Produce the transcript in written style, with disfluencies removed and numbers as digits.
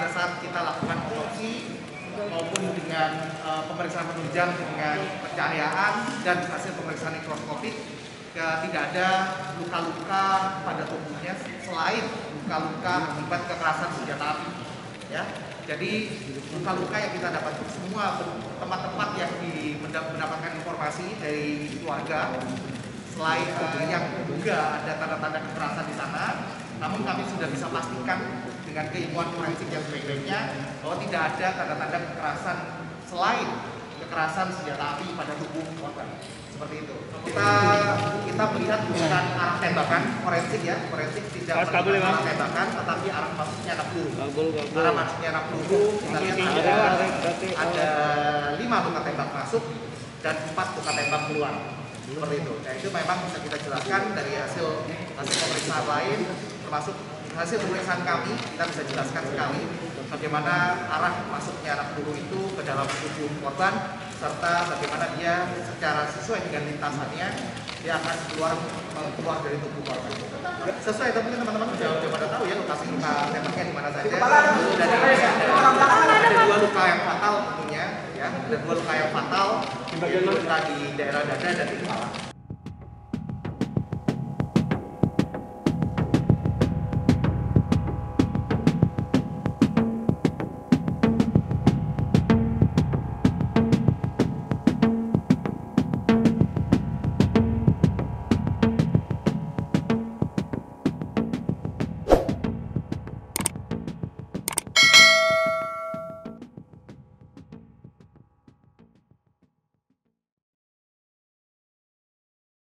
pada saat kita lakukan otopsi maupun dengan pemeriksaan penunjang dengan pencahayaan dan hasil pemeriksaan mikroskopik tidak ada luka-luka pada tubuhnya selain luka-luka akibat kekerasan senjata api. Ya, jadi luka-luka yang kita dapat semua tempat-tempat yang mendapatkan informasi dari keluarga selain yang diduga ada tanda-tanda kekerasan di sana, namun kami sudah bisa pastikan dengan keilmuan forensik yang sebaik-baiknya bahwa tidak ada tanda-tanda kekerasan selain kekerasan senjata api pada tubuh korban. Seperti itu. Kita melihat bukan arah tembakan forensik ya, forensik tidak melihat arah tembakan, tetapi arah masuknya anak peluru. Arah masuknya anak peluru kita lihat ada 5 luka tembak masuk dan 4 luka tembak keluar. Seperti itu. Nah, itu memang bisa kita jelaskan dari hasil pemeriksaan lain, termasuk hasil pemeriksaan kami, kita bisa jelaskan sekali bagaimana arah masuknya anak peluru itu ke dalam tubuh korban, serta bagaimana dia secara sesuai dengan lintasannya dia akan keluar dari tubuh korban. Sesuai mungkin teman-teman sudah pada tahu ya lokasi luka tembaknya di mana saja. Ada 2 luka yang fatal tentunya, ya. Ada 2 luka yang fatal, yaitu luka di daerah dada dan di kepala.